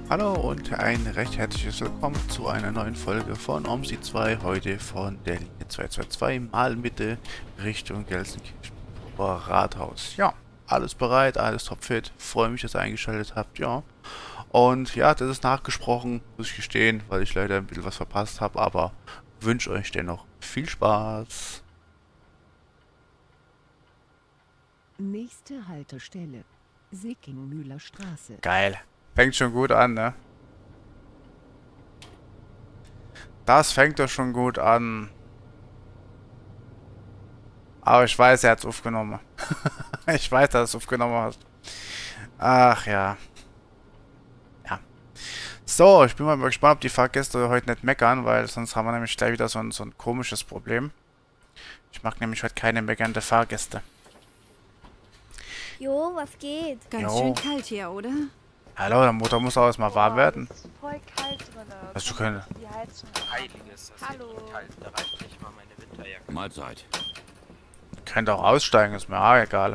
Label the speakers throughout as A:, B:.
A: Hallo und ein recht herzliches Willkommen zu einer neuen Folge von OMSI 2, heute von der Linie 222 Malmitte Richtung Gelsenkirchen Rathaus. Ja, alles bereit, alles topfit, freue mich, dass ihr eingeschaltet habt, ja. Und ja, das ist nachgesprochen, muss ich gestehen, weil ich leider ein bisschen was verpasst habe, aber wünsche euch dennoch viel Spaß.
B: Nächste Haltestelle: Seckingmühler Straße.
A: Geil, fängt schon gut an, ne? Das fängt doch schon gut an. Aber ich weiß, er hat es aufgenommen. Ich weiß, dass du es aufgenommen hast. Ach ja. Ja. So, ich bin mal gespannt, ob die Fahrgäste heute nicht meckern, weil sonst haben wir nämlich gleich wieder so ein komisches Problem. Ich mag nämlich heute keine meckernde Fahrgäste.
C: Jo, was geht?
B: Ganz
A: Jo.
B: schön kalt hier, oder?
A: Hallo, der Motor muss auch erstmal warm werden.
C: Es ist voll kalt drin.
A: Hast du keine...
C: Die Heizung.
D: Heiliges, das
C: Hallo.
D: ist kalt. Da reicht nicht mal meine Winterjacke.
E: Mahlzeit.
A: Könnt auch aussteigen, ist mir auch egal.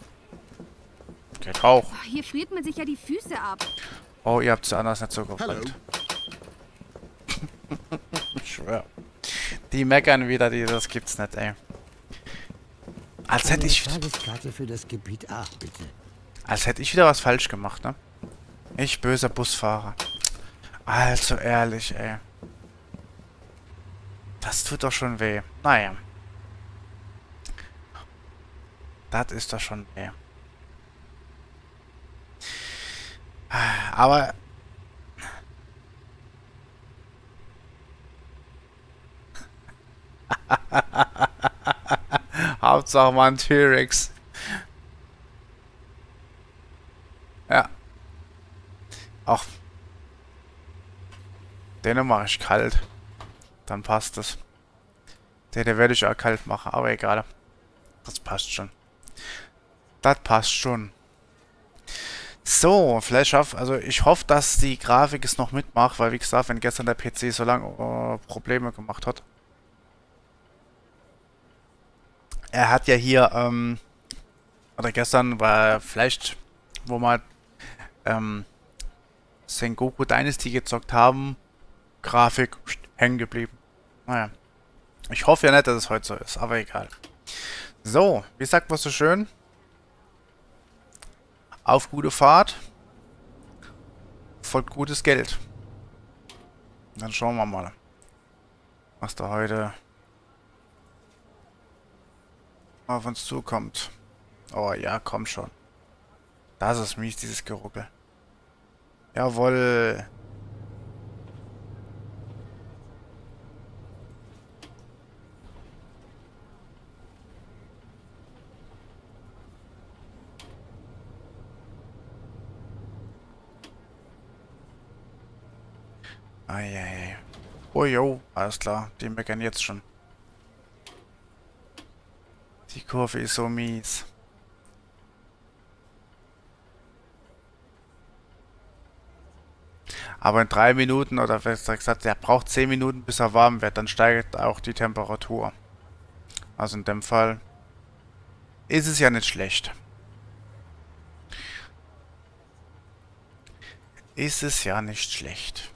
A: Geht auch.
B: Hier friert man sich ja die Füße ab.
A: Oh, ihr habt es anders nicht so
E: Hallo.
A: gewollt. Ich schwör. Die meckern wieder, das gibt's nicht, ey. Als hätte ich...
E: Tageskarte für das Gebiet A, bitte.
A: Als hätte ich wieder was falsch gemacht, ne? Ich böser Busfahrer. Also ehrlich, ey. Das tut doch schon weh. Naja. Das ist doch schon weh. Aber... Hauptsache mal ein T-Rex. Ja. Auch. Den mache ich kalt. Dann passt es. Den werde ich auch kalt machen, aber egal. Das passt schon. Das passt schon. So, vielleicht also ich hoffe, dass die Grafik es noch mitmacht, weil wie gesagt, wenn gestern der PC so lange Probleme gemacht hat. Er hat ja hier, oder gestern war vielleicht, wo wir Sengoku Dynasty gezockt haben, Grafik hängen geblieben. Naja. Ich hoffe ja nicht, dass es heute so ist, aber egal. So, wie sagt man so schön? Auf gute Fahrt. Folgt gutes Geld. Dann schauen wir mal, was da heute auf uns zukommt. Oh ja, komm schon. Das ist mies, dieses Geruckel. Jawohl. Eieiei. Oh jo, alles klar. Die meckern jetzt schon. Die Kurve ist so mies. Aber in 3 Minuten, oder besser gesagt, er braucht 10 Minuten, bis er warm wird. Dann steigt auch die Temperatur. Also in dem Fall ist es ja nicht schlecht. Ist es ja nicht schlecht.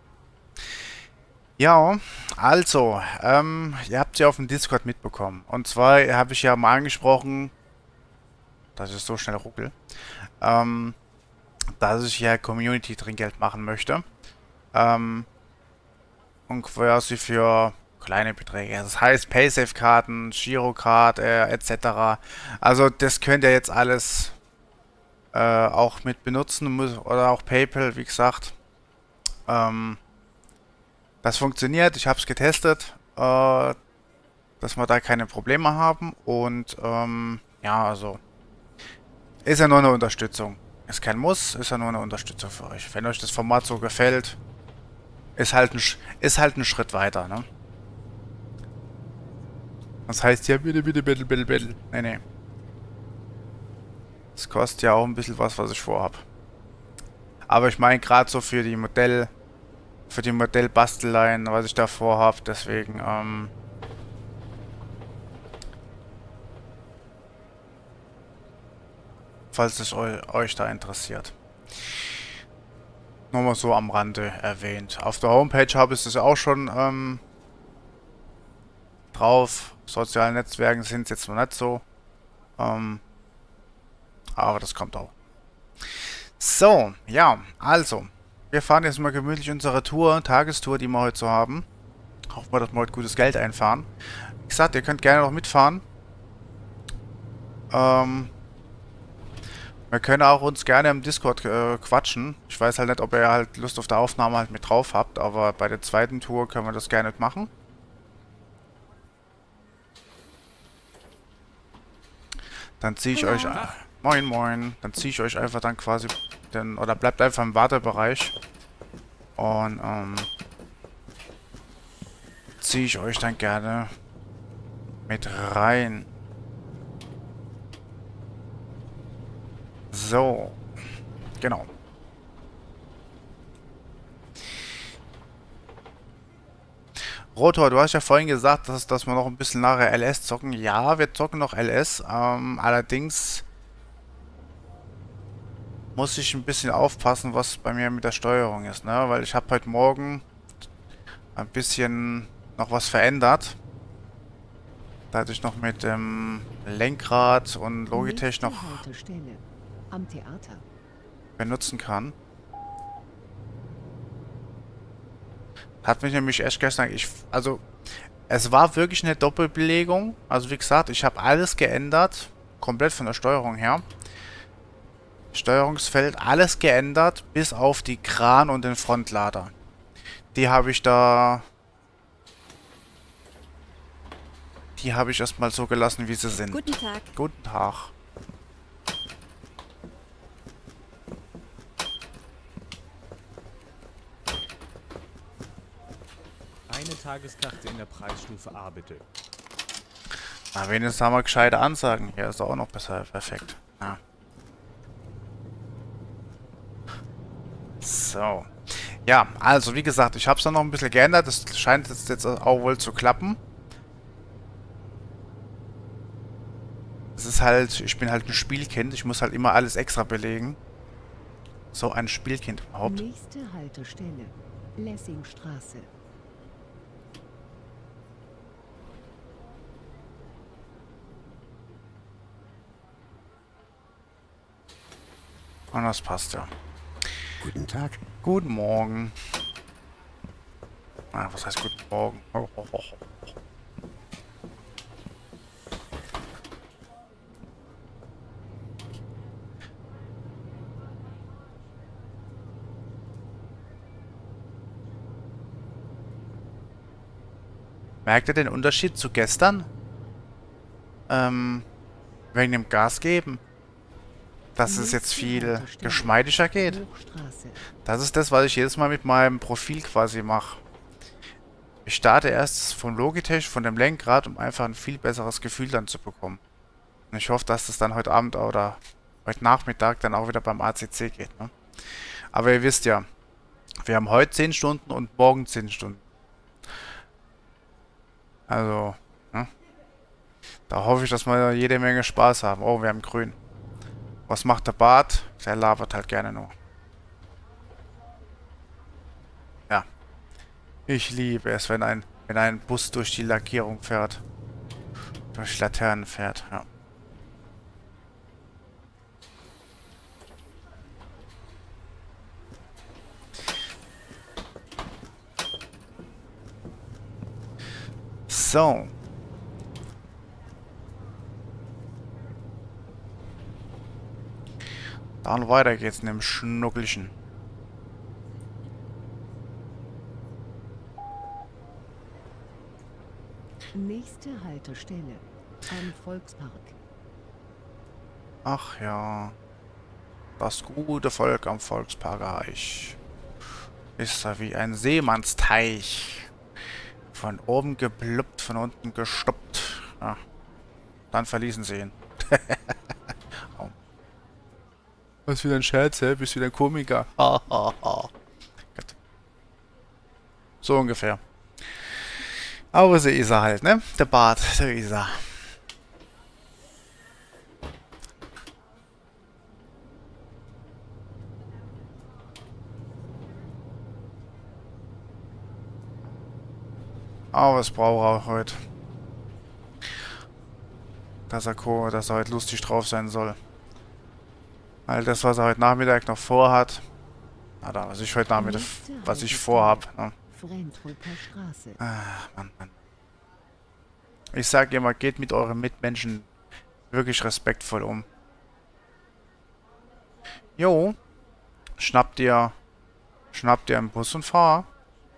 A: Ja, also, ihr habt ja auf dem Discord mitbekommen. Und zwar habe ich ja mal angesprochen, dass ich so schnell ruckel, dass ich ja Community-Trinkgeld machen möchte. Und quasi für kleine Beträge. Das heißt Paysafe-Karten, Girocard, etc. Also das könnt ihr jetzt alles auch mit benutzen oder auch PayPal, wie gesagt. Das funktioniert, ich habe es getestet, dass wir da keine Probleme haben und ja, also ist ja nur eine Unterstützung. Ist kein Muss, ist ja nur eine Unterstützung für euch. Wenn euch das Format so gefällt, ist halt ein Schritt weiter, ne? Das heißt ja, bitte, bitte, bitte, bitte, bitte. Nee, nee. Das kostet ja auch ein bisschen was ich vorhab. Aber ich meine gerade so für die Modellbasteleien, was ich da vorhab, deswegen, falls es euch da interessiert. Nur mal so am Rande erwähnt. Auf der Homepage habe ich es auch schon drauf. Soziale Netzwerke sind es jetzt noch nicht so. Aber das kommt auch. So, ja, also. Wir fahren jetzt mal gemütlich unsere Tour, Tagestour, die wir heute so haben. Hoffen wir, dass wir heute gutes Geld einfahren. Wie gesagt, ihr könnt gerne noch mitfahren. Wir können auch uns gerne im Discord quatschen. Ich weiß halt nicht, ob ihr halt Lust auf der Aufnahme halt mit drauf habt, aber bei der zweiten Tour können wir das gerne machen. Dann ziehe ich euch... Moin, moin. Dann ziehe ich euch einfach dann quasi... oder bleibt einfach im Wartebereich. Und, ziehe ich euch dann gerne mit rein. So. Genau. Rotor, du hast ja vorhin gesagt, dass wir noch ein bisschen nachher LS zocken. Ja, wir zocken noch LS. Allerdings muss ich ein bisschen aufpassen, was bei mir mit der Steuerung ist, ne? Weil ich habe heute Morgen ein bisschen noch was verändert. Da hatte ich noch mit dem Lenkrad und Logitech noch
B: am Theater.
A: benutzen kann. Hat mich nämlich echt gestern... Also, es war wirklich eine Doppelbelegung. Also, wie gesagt, ich habe alles geändert. Komplett von der Steuerung her. Steuerungsfeld, alles geändert. Bis auf die Kran und den Frontlader. Die habe ich da... Die habe ich erstmal so gelassen, wie sie sind.
B: Guten Tag.
A: Guten Tag.
F: Eine Tageskarte in der Preisstufe A, bitte.
A: Na, wenigstens haben wir gescheite Ansagen. Hier ist auch noch besser. Perfekt. Ja. So. Ja, also wie gesagt, ich habe es dann noch ein bisschen geändert. Das scheint jetzt auch wohl zu klappen. Es ist halt, ich bin halt ein Spielkind. Ich muss halt immer alles extra belegen. So ein Spielkind überhaupt.
B: Nächste Haltestelle. Lessingstraße.
A: Und das passt ja.
E: Guten Tag.
A: Guten Morgen. Ah, was heißt guten Morgen? Oh, oh, oh. Merkt ihr den Unterschied zu gestern? Wegen dem Gas geben. Dass es jetzt viel geschmeidiger geht. Das ist das, was ich jedes Mal mit meinem Profil quasi mache. Ich starte erst von Logitech, von dem Lenkrad, um einfach ein viel besseres Gefühl dann zu bekommen. Und ich hoffe, dass das dann heute Abend oder heute Nachmittag dann auch wieder beim ACC geht, ne? Aber ihr wisst ja, wir haben heute 10 Stunden und morgen 10 Stunden. Also, ne? Da hoffe ich, dass wir jede Menge Spaß haben. Oh, wir haben grün. Was macht der Bart? Der labert halt gerne nur. Ja. Ich liebe es, wenn ein Bus durch die Lackierung fährt. Durch Laternen fährt, ja. So. Dann weiter geht's in dem Schnuckelchen.
B: Nächste Haltestelle. Am Volkspark.
A: Ach ja. Das gute Volk am Volksparkreich. Ist da wie ein Seemannsteich. Von oben gepluppt, von unten gestoppt. Ja. Dann verließen sie ihn. Oh. Was wieder ein Scherz, hä? Bist wieder ein Komiker. Gut. So ungefähr. Aber so ist er halt, ne? Der Bart, so ist er. Aber es braucht er heute. Dass er heute lustig drauf sein soll. Weil das, was er heute Nachmittag noch vorhat, oder was ich heute Nachmittag, was ich vorhab, ne?
B: Fränfurter Straße.
A: Ach, Mann. Ich sage immer, geht mit euren Mitmenschen wirklich respektvoll um. Jo, schnappt ihr einen Bus und fahr.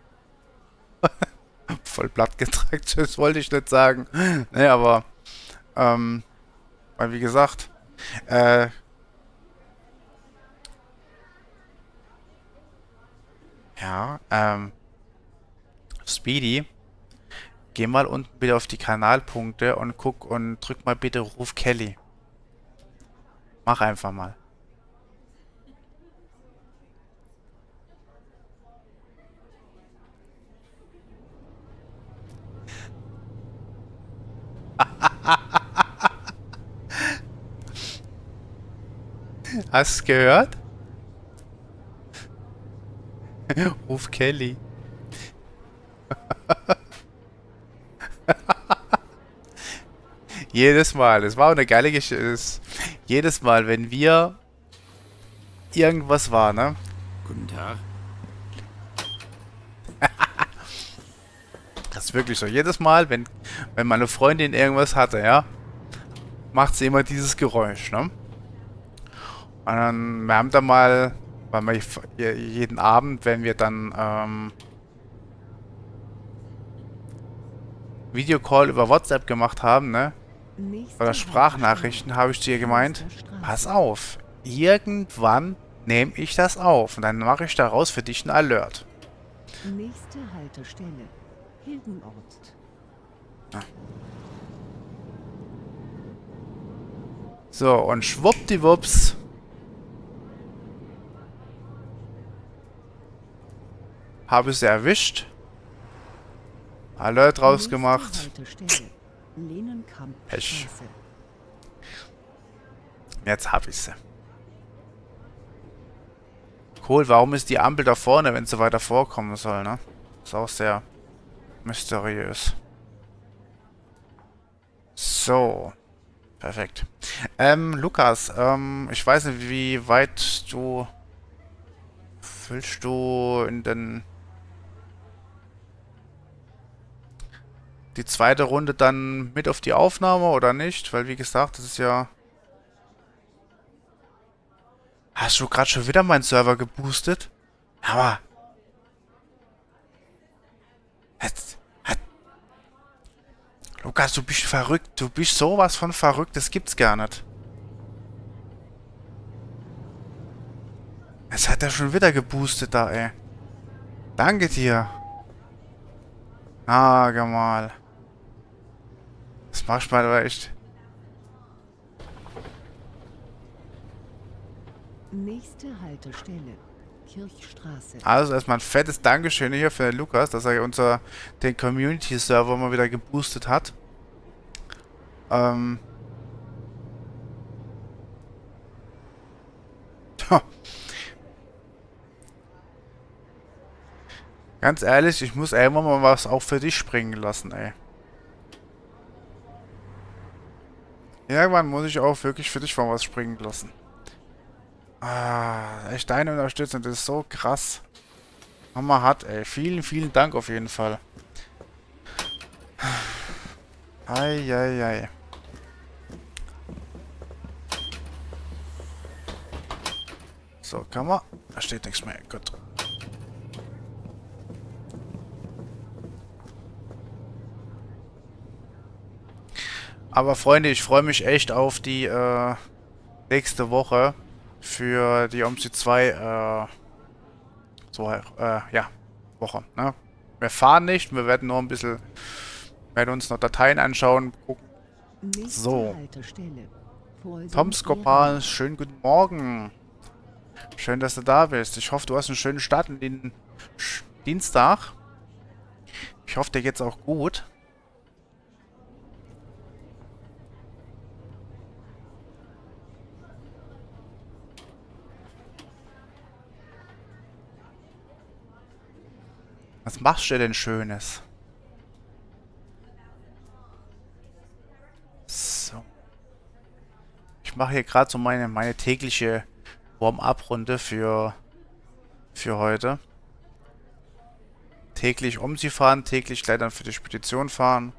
A: Voll platt getrackt, das wollte ich nicht sagen. Ne, aber, weil wie gesagt, ja, Speedy, geh mal unten bitte auf die Kanalpunkte und guck und drück mal bitte Ruf Kelly. Mach einfach mal. Hast du gehört? Ruf Kelly. Jedes Mal. Das war auch eine geile Geschichte. Jedes Mal, wenn wir irgendwas war, ne?
E: Guten Tag.
A: Das ist wirklich so. Jedes Mal, wenn meine Freundin irgendwas hatte, ja, macht sie immer dieses Geräusch, ne? Und dann, wir haben da mal, weil wir jeden Abend, wenn wir dann Videocall über WhatsApp gemacht haben, ne? Oder Sprachnachrichten, habe ich zu ihr gemeint, pass auf, irgendwann nehme ich das auf und dann mache ich daraus für dich einen Alert.
B: Nächste Haltestelle. Hildenort.
A: So, und schwuppdiwupps habe ich sie erwischt. Alert rausgemacht.
B: Nächste Haltestelle.
A: Pech.
B: Lehnenkampfstraße.
A: Jetzt hab ich sie. Cool, warum ist die Ampel da vorne, wenn sie weiter vorkommen soll, ne? Ist auch sehr mysteriös. So. Perfekt. Lukas, ich weiß nicht, wie weit du... Willst du in den... die zweite Runde dann mit auf die Aufnahme oder nicht? Weil, wie gesagt, das ist ja... Hast du gerade schon wieder meinen Server geboostet? Aber... Lukas, du bist verrückt. Du bist sowas von verrückt. Das gibt's gar nicht. Jetzt hat er schon wieder geboostet da, ey. Danke dir. Ah, mal. Das machst du mal aber echt.
B: Nächste Haltestelle. Kirchstraße.
A: Also erstmal ein fettes Dankeschön hier für den Lukas, dass er den Community-Server mal wieder geboostet hat. Ganz ehrlich, ich muss irgendwann mal was auch für dich springen lassen, ey. Irgendwann muss ich auch wirklich für dich mal was springen lassen. Ah, echt deine Unterstützung, das ist so krass. Mama hat, ey. Vielen, vielen Dank auf jeden Fall. Eieiei. So, kann man. Da steht nichts mehr. Gut. Aber Freunde, ich freue mich echt auf die nächste Woche für die OMSI 2 ja, Woche. Ne? Wir fahren nicht, wir werden nur ein bisschen, werden uns noch Dateien anschauen, gucken.
B: Nächste
A: So.
B: Haltestelle.
A: Tom Skopal, schönen guten Morgen. Schön, dass du da bist. Ich hoffe, du hast einen schönen Start in den Dienstag. Ich hoffe, dir geht's auch gut. Was machst du denn Schönes? mache hier gerade so meine tägliche Warm-up-Runde für heute. Täglich sie fahren, täglich gleich dann für die Spedition fahren.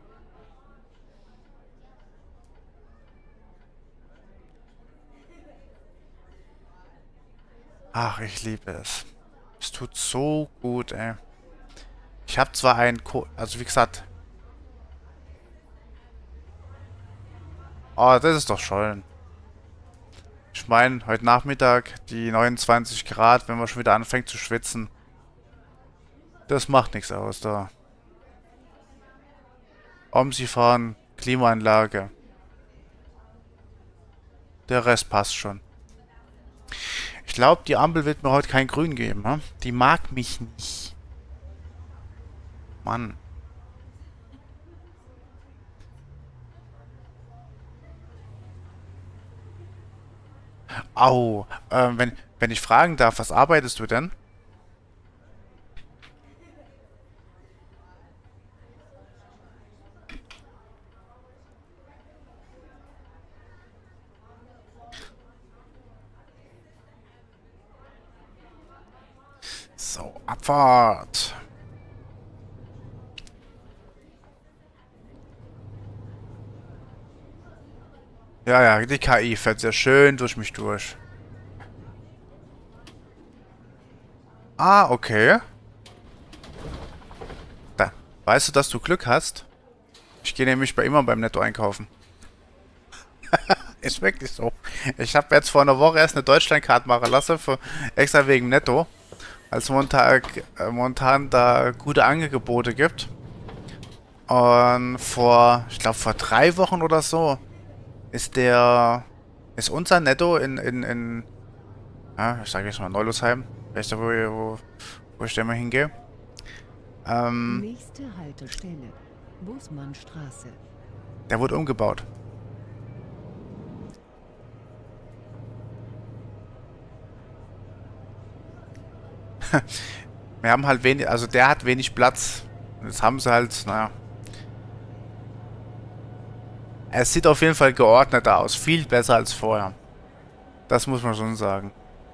A: Ach, ich liebe es. Es tut so gut, ey. Ich habe zwar also wie gesagt... Oh, das ist doch schön. Ich meine, heute Nachmittag die 29 Grad, wenn man schon wieder anfängt zu schwitzen. Das macht nichts aus, da. Sie fahren, Klimaanlage. Der Rest passt schon. Ich glaube, die Ampel wird mir heute kein Grün geben, hm? Die mag mich nicht. Mann. Au, wenn ich fragen darf, was arbeitest du denn? So, Abfahrt. Ja, ja, die KI fährt sehr schön durch mich durch. Ah, okay. Da. Weißt du, dass du Glück hast? Ich gehe nämlich immer beim Netto einkaufen. Ist wirklich so. Ich habe jetzt vor einer Woche erst eine Deutschlandkarte machen lassen, extra wegen Netto. Als momentan da gute Angebote gibt. Und ich glaube vor 3 Wochen oder so, ist unser Netto ja, ich sage jetzt mal Neulosheim, weißt du, wo ich da mal hingehe.
B: Nächste Haltestelle. Busmannstraße.
A: Der wurde umgebaut. Wir haben halt wenig, also der hat wenig Platz. Jetzt haben sie halt, naja. Es sieht auf jeden Fall geordneter aus. Viel besser als vorher. Das muss man schon sagen.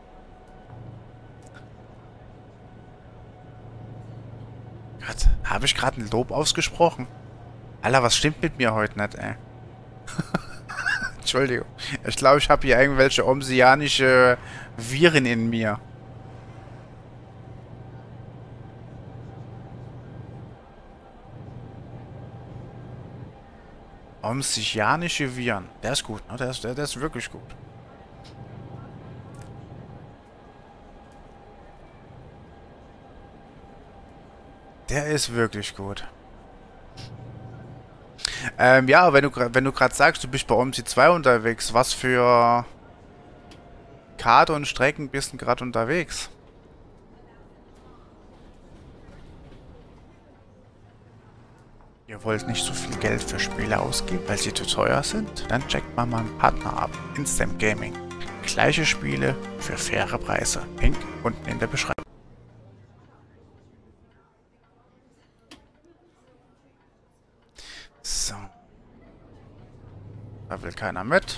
A: Gott, habe ich gerade ein Lob ausgesprochen? Alter, was stimmt mit mir heute nicht, ey? Entschuldigung. Ich glaube, ich habe hier irgendwelche omsianische Viren in mir. Omsianische Viren. Der ist gut, ne? Der ist wirklich gut. Der ist wirklich gut. Ja, wenn du gerade sagst, du bist bei OMSI 2 unterwegs, was für Karte und Strecken bist du gerade unterwegs? Ihr wollt nicht so viel Geld für Spiele ausgeben, weil sie zu teuer sind? Dann checkt mal meinen Partner ab. Instant Gaming. Gleiche Spiele für faire Preise. Link unten in der Beschreibung. So. Da will keiner mit.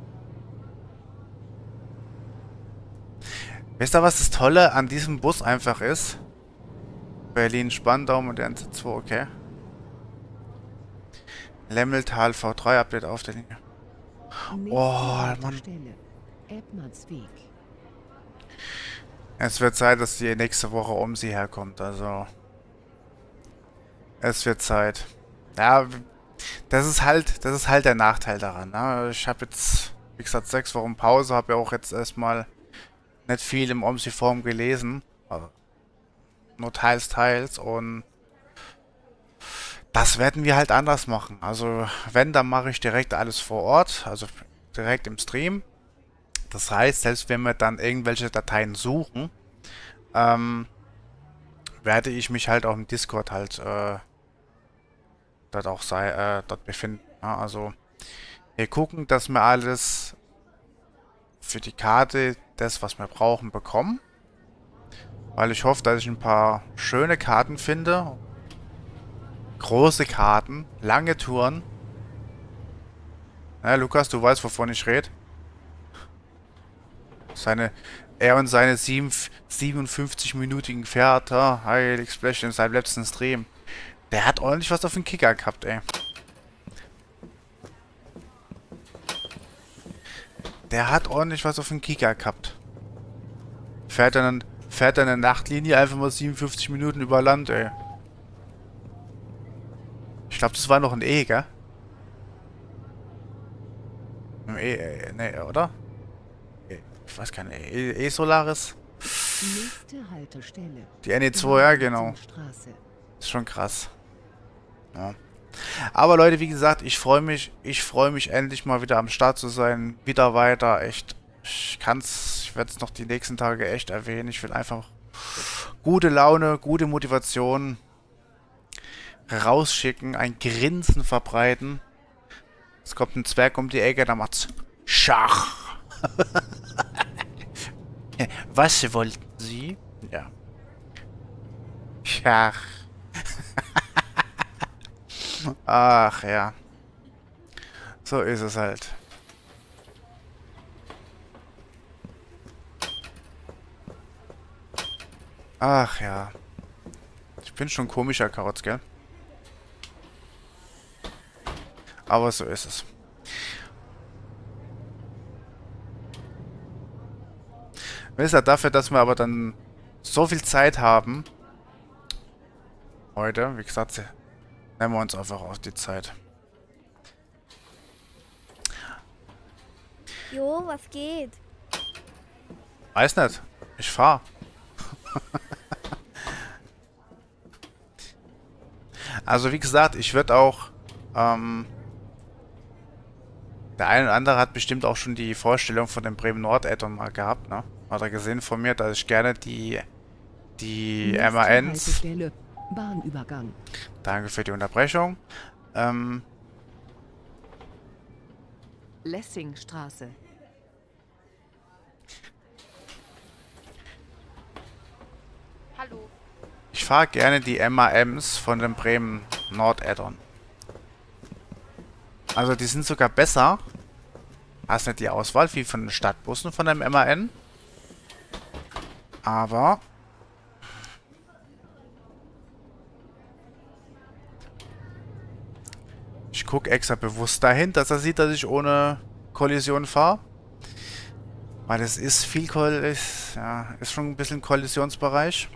A: Wisst ihr, was das Tolle an diesem Bus einfach ist? Berlin-Spandau und der NC2, okay. Lemmeltal V3 Update auf der Linie. Oh, Mann. Es wird Zeit, dass die nächste Woche OMSI herkommt, also. Es wird Zeit. Ja, das ist halt der Nachteil daran. Ne? Ich habe jetzt, wie gesagt, 6 Wochen Pause, habe ja auch jetzt erstmal nicht viel im OMSI-Forum gelesen. Also nur teils und das werden wir halt anders machen. Also wenn, dann mache ich direkt alles vor Ort, also direkt im Stream. Das heißt, selbst wenn wir dann irgendwelche Dateien suchen, werde ich mich halt auch im Discord halt dort befinden. Ja, also wir gucken, dass wir alles für die Karte, das was wir brauchen, bekommen. Weil ich hoffe, dass ich ein paar schöne Karten finde. Große Karten, lange Touren. Ja, Lukas, du weißt, wovon ich rede. Er und seine 57-minütigen Pferde, heilig Splash in seinem letzten Stream. Der hat ordentlich was auf den Kicker gehabt, ey. Der hat ordentlich was auf den Kicker gehabt. Fährt dann eine Nachtlinie einfach mal 57 Minuten über Land, ey. Ich glaube, das war noch ein E, gell? Ein E, ne, oder? Ich weiß gar nicht. E-Solaris?
B: Nächste Haltestelle.
A: Die NE2, ja, genau.
B: Straße.
A: Ist schon krass. Ja. Aber Leute, wie gesagt, ich freue mich endlich mal wieder am Start zu sein. Wieder weiter, echt. Ich werde es noch die nächsten Tage echt erwähnen. Ich will einfach gute Laune, gute Motivation rausschicken, ein Grinsen verbreiten. Es kommt ein Zwerg um die Ecke, da macht's Schach. Was wollten Sie? Ja. Schach. Ach ja. So ist es halt. Ach ja. Ich bin schon ein komischer Kauz, gell? Aber so ist es. Wisst ihr, dafür, dass wir aber dann so viel Zeit haben, heute, wie gesagt, nehmen wir uns einfach auch die Zeit.
C: Jo, was geht?
A: Weiß nicht. Ich fahr. Also wie gesagt, ich würde auch, der eine oder andere hat bestimmt auch schon die Vorstellung von dem Bremen Nord Add-on mal gehabt, ne? Hat er gesehen von mir, dass ich gerne die
B: Nächste
A: MANs...
B: Haltestelle. Bahnübergang.
A: Danke für die Unterbrechung.
B: Lessingstraße.
C: Hallo.
A: Ich fahre gerne die MAMs von dem Bremen Nord Add-on. Also die sind sogar besser. Hast nicht die Auswahl wie von den Stadtbussen von dem MAN. Aber ich gucke extra bewusst dahin, dass er sieht, dass ich ohne Kollision fahre. Weil es ist viel ist schon ein bisschen Kollisionsbereich.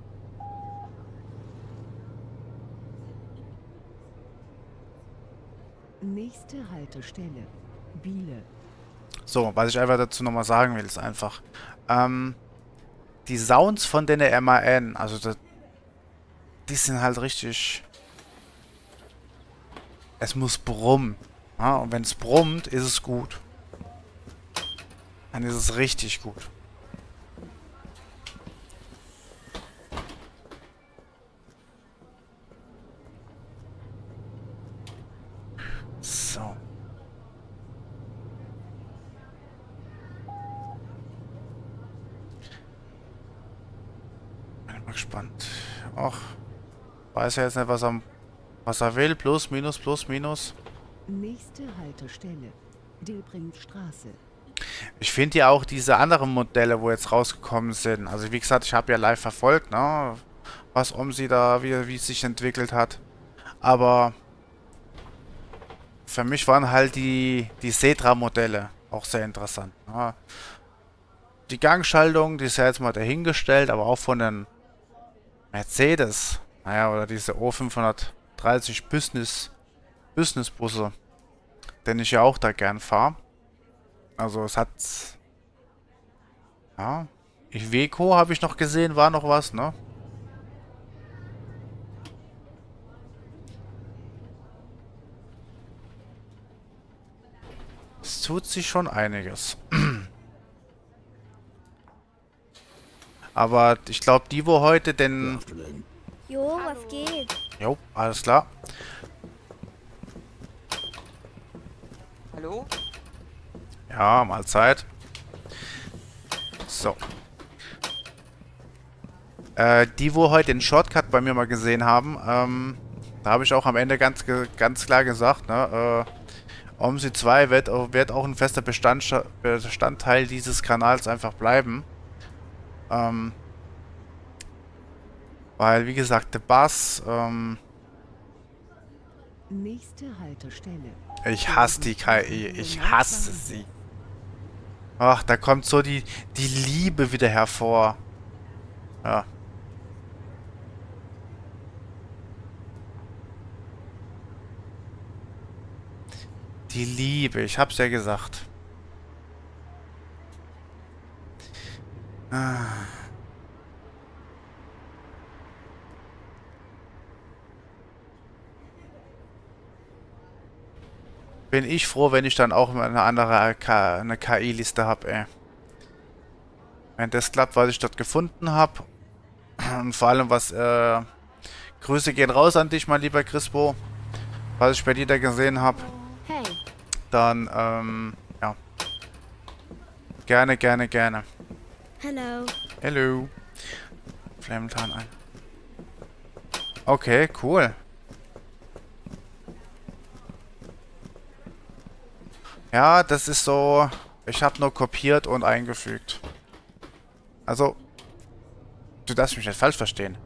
B: Nächste Haltestelle. Biele.
A: So, was ich einfach dazu nochmal sagen will, ist einfach, die Sounds von den MAN, also die sind halt richtig, es muss brummen. Ja? Und wenn es brummt, ist es gut. Dann ist es richtig gut. So. Bin mal gespannt. Ach, weiß ja jetzt nicht, was er will. Plus, minus, plus, minus.
B: Nächste Haltestelle. Dilbringstraße.
A: Ich finde ja auch diese anderen Modelle, wo jetzt rausgekommen sind. Also wie gesagt, ich habe ja live verfolgt, ne? Was OMSI da, wie es sich entwickelt hat. Aber für mich waren halt die Setra-Modelle auch sehr interessant. Ne? Die Gangschaltung, die ist ja jetzt mal dahingestellt, aber auch von den Mercedes. Naja, oder diese O530 Business-Busse, den ich ja auch da gern fahre. Also es hat... Ja, Iveco habe ich noch gesehen, war noch was, ne? Es tut sich schon einiges. Aber ich glaube, die, wo heute den...
C: Jo, was geht?
A: Jo, alles klar.
G: Hallo?
A: Ja, Mahlzeit. So. Die, wo heute den Shortcut bei mir mal gesehen haben, da habe ich auch am Ende ganz klar gesagt, ne, OMSI 2 wird auch ein fester Bestandteil dieses Kanals einfach bleiben. Weil, wie gesagt, der Bass,
B: Nächste Haltestelle.
A: ich hasse die KI. Ich hasse sie. Ach, da kommt so die Liebe wieder hervor. Ja. Die Liebe, ich hab's ja gesagt. Ah. Bin ich froh, wenn ich dann auch mal eine andere eine KI-Liste habe, ey. Wenn das klappt, was ich dort gefunden habe. Und vor allem, was, Grüße gehen raus an dich, mein lieber Crispo. Was ich bei dir da gesehen habe.
C: Hey.
A: Dann, ja. Gerne, gerne, gerne.
C: Hello.
A: Hello. Flammentarn ein. Okay, cool. Ja, das ist so... Ich habe nur kopiert und eingefügt. Also... Du darfst mich nicht falsch verstehen.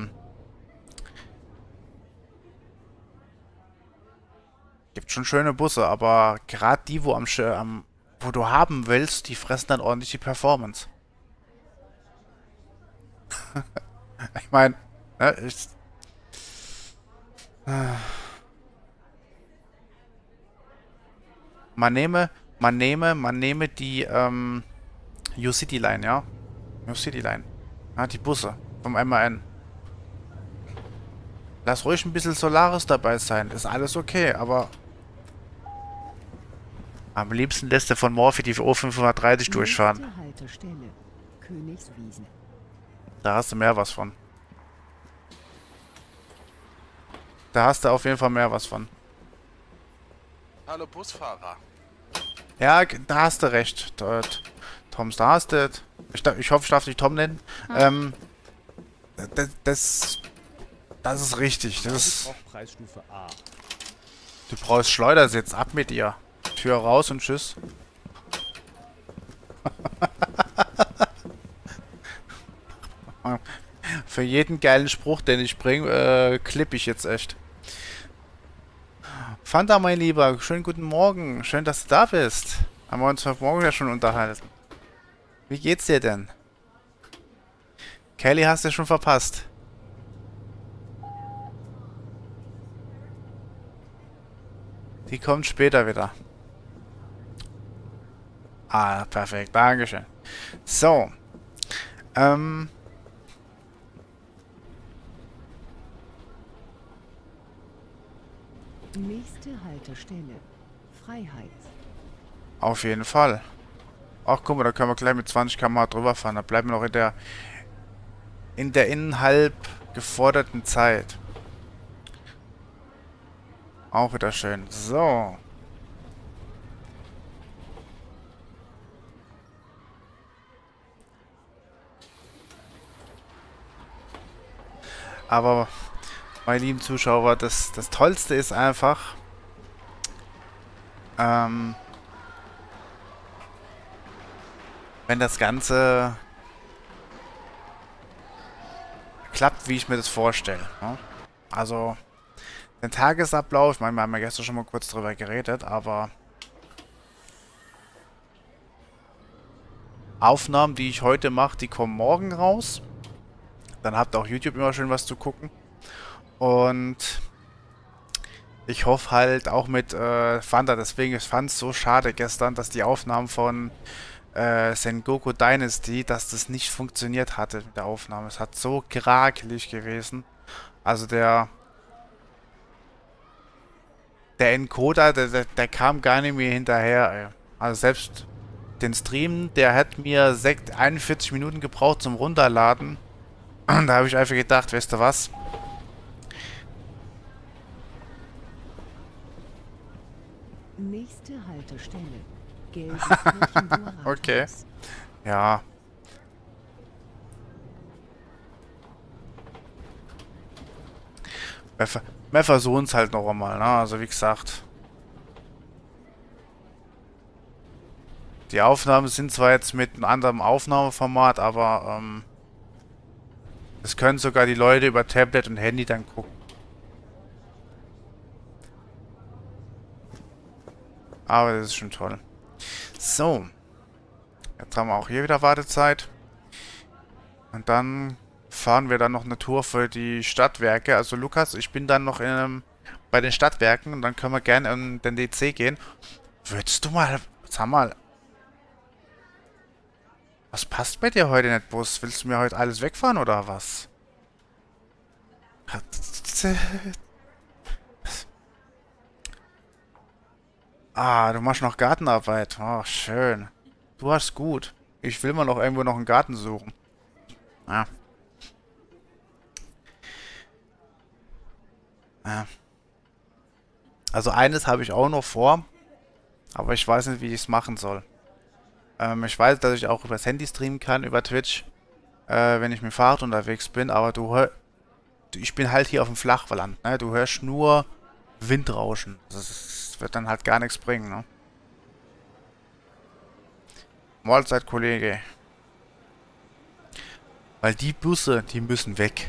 A: Gibt schon schöne Busse, aber gerade die, wo wo du haben willst, die fressen dann ordentlich die Performance. Ich meine, ne, man nehme die U-City Line, ja? U-City Line. Ja, die Busse vom MAN. Lass ruhig ein bisschen Solaris dabei sein. Ist alles okay, aber am liebsten lässt er von Morphy die O530 durchfahren.
B: Nächste Haltestelle. Königswiesen.
A: Da hast du mehr was von. Da hast du auf jeden Fall mehr was von.
G: Hallo Busfahrer.
A: Ja, da hast du recht. Toms, da hast du... Ich hoffe, ich darf dich Tom nennen. Das ist richtig.
F: Ich brauche Preisstufe A.
A: Du brauchst Schleudersitz. Ab mit ihr. Tür raus und tschüss. Für jeden geilen Spruch, den ich bringe, klippe ich jetzt echt. Fanta, mein Lieber, schönen guten Morgen. Schön, dass du da bist. Haben wir uns heute Morgen ja schon unterhalten. Wie geht's dir denn? Kelly hast du schon verpasst. Die kommt später wieder. Ah, perfekt. Dankeschön. So.
B: Nächste Haltestelle. Freiheit.
A: Auf jeden Fall. Ach, guck mal, da können wir gleich mit 20 km/h drüber fahren. Da bleiben wir noch in der innerhalb geforderten Zeit. Auch wieder schön. So. Aber, meine lieben Zuschauer, das Tollste ist einfach, wenn das Ganze klappt, wie ich mir das vorstelle. Ne? Also, den Tagesablauf, ich meine, wir haben ja gestern schon mal kurz drüber geredet, aber Aufnahmen, die ich heute mache, die kommen morgen raus. Dann habt ihr auch YouTube immer schön was zu gucken. Und ich hoffe halt auch mit Fanta, deswegen, ich fand es so schade gestern, dass die Aufnahmen von Sengoku Dynasty, dass das nicht funktioniert hatte mit der Aufnahme. Es hat so krakelig gewesen. Also der Encoder, der kam gar nicht mehr hinterher, ey. Also selbst den Stream, der hat mir 41 Minuten gebraucht zum Runterladen. Und da habe ich einfach gedacht, weißt du was?
B: Nächste Haltestelle. Gelsenkirchen-Rathaus.
A: Okay. Ja. Wir versuchen es halt noch einmal, ne? Also wie gesagt. Die Aufnahmen sind zwar jetzt mit einem anderen Aufnahmeformat, aber es können sogar die Leute über Tablet und Handy dann gucken. Aber das ist schon toll. So. Jetzt haben wir auch hier wieder Wartezeit. Und dann fahren wir dann noch eine Tour für die Stadtwerke. Also Lukas, ich bin dann noch bei den Stadtwerken und dann können wir gerne in den DC gehen. Würdest du mal... Sag mal... Was passt bei dir heute nicht, Bus? Willst du mir heute alles wegfahren oder was? Ah, du machst noch Gartenarbeit. Oh, schön. Du hast gut. Ich will mal noch irgendwo noch einen Garten suchen. Ja. Ja. Also eines habe ich auch noch vor. Aber ich weiß nicht, wie ich es machen soll. Ich weiß, dass ich auch übers Handy streamen kann, über Twitch. Wenn ich mit dem Fahrrad unterwegs bin. Aber ich bin halt hier auf dem Flachland. Ne? Du hörst nur Windrauschen. Das wird dann halt gar nichts bringen, ne? Mahlzeit, Kollege. Weil die Busse, die müssen weg.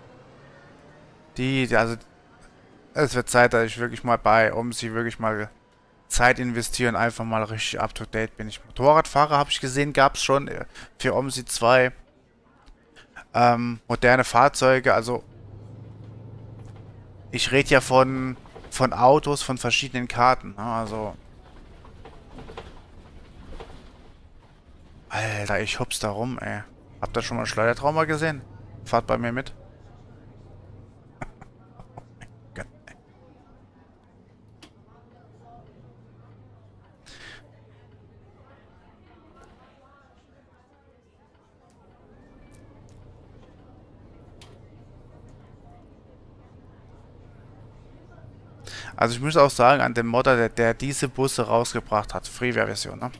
A: Also, es wird Zeit, dass ich wirklich mal wirklich mal Zeit investieren, einfach mal richtig up to date bin. Motorradfahrer habe ich gesehen, gab es schon für OMSI 2. Moderne Fahrzeuge, also ich rede ja von Autos, von verschiedenen Karten, ne? Also Alter, ich hups da rum, ey. Habt ihr schon mal Schleudertrauma gesehen? Fahrt bei mir mit. Also ich muss auch sagen, an dem Modder, der diese Busse rausgebracht hat, Freeware-Version, ne?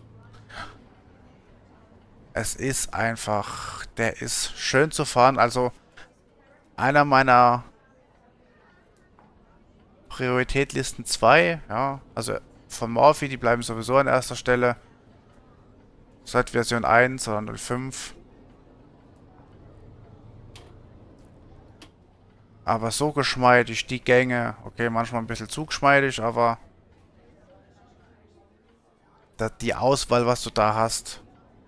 A: Es ist einfach, der ist schön zu fahren, also einer meiner Prioritätlisten 2, ja, also von Morphy, die bleiben sowieso an erster Stelle, seit Version 1 oder 05. Aber so geschmeidig, die Gänge, okay, manchmal ein bisschen zu geschmeidig, aber die Auswahl, was du da hast.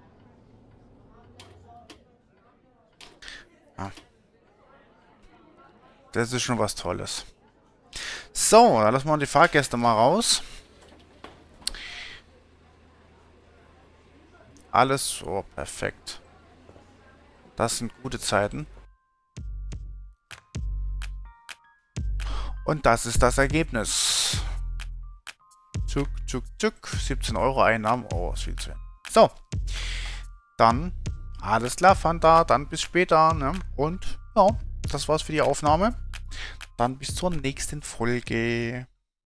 A: Ja. Das ist schon was Tolles. So, dann lassen wir die Fahrgäste mal raus. Alles so, perfekt. Das sind gute Zeiten. Und das ist das Ergebnis. Zuck, zuck, zuck. 17 Euro Einnahmen. Oh, ist viel zu wenig. So. Dann, alles klar, Fanta. Dann bis später. Ne? Und, ja, das war's für die Aufnahme. Dann bis zur nächsten Folge.